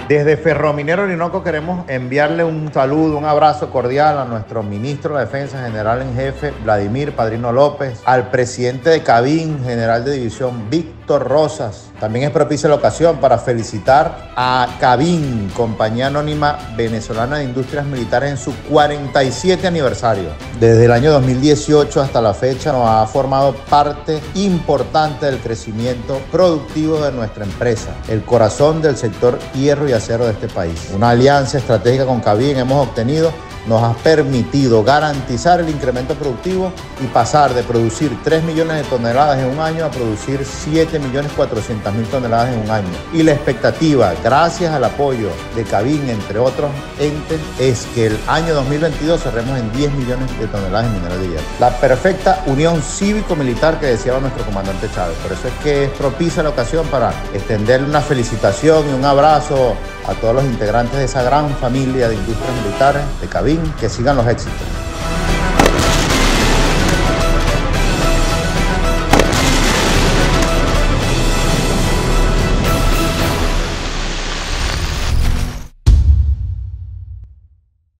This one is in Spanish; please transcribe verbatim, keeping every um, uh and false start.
Desde Ferrominero Orinoco queremos enviarle un saludo, un abrazo cordial a nuestro ministro de Defensa, general en jefe, Vladimir Padrino López, al presidente de Cabin, general de división, Víctor Rosas. También es propicia la ocasión para felicitar a Cabin, compañía anónima venezolana de industrias militares, en su cuarenta y siete aniversario. Desde el año dos mil dieciocho hasta la fecha nos ha formado parte importante del crecimiento productivo de nuestra empresa, el corazón del sector hierro y acero de este país. Una alianza estratégica con Cabin hemos obtenido nos ha permitido garantizar el incremento productivo y pasar de producir tres millones de toneladas en un año a producir siete millones cuatrocientas mil toneladas en un año. Y la expectativa, gracias al apoyo de Cabin, entre otros entes, es que el año dos mil veintidós cerremos en diez millones de toneladas en mineral de hierro. La perfecta unión cívico-militar que deseaba nuestro comandante Chávez. Por eso es que es propicia la ocasión para extenderle una felicitación y un abrazo a todos los integrantes de esa gran familia de industrias militares de Cabin. Que sigan los éxitos.